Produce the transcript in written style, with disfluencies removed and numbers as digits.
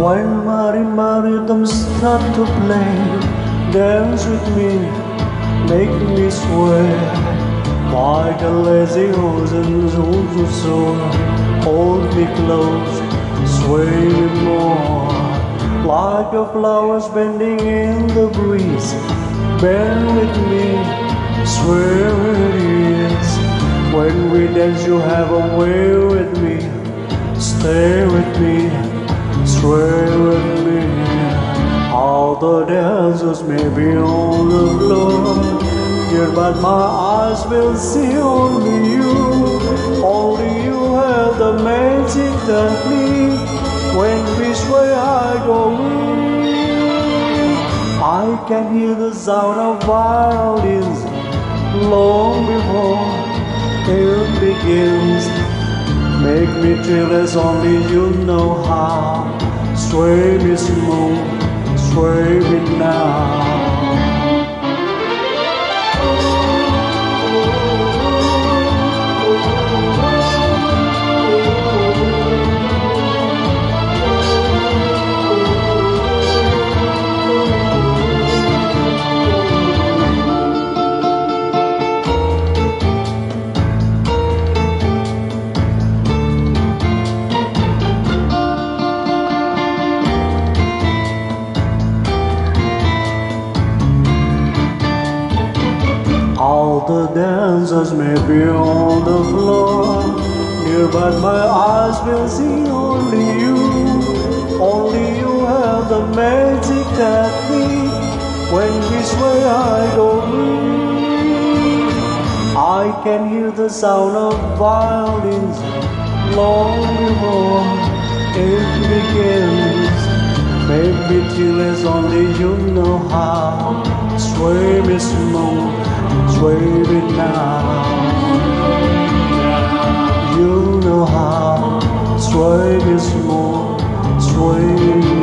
When my rhythms start to play, dance with me, make me sway. Like a lazy horse and also soar, hold me close, sway me more. Like a flowers bending in the breeze, bend with me, sway with ease. When we dance you have a way with me, stay with me, sway with me. All the dancers may be on the floor, yeah, but my eyes will see only you. Only you have the magic that me. When we sway I go weak. I can hear the sound of violins long before it begins. Make me thrill as only you know how. Sway me smooth, sway me now. All the dancers may be on the floor, dear, but my eyes will see only you. Only you have the magic that me. When we sway I go weak. I can hear the sound of violins long before it begins. Make me feel as only you know how. Sway me smooth, sway me now. You know how. Sway me smooth, sway me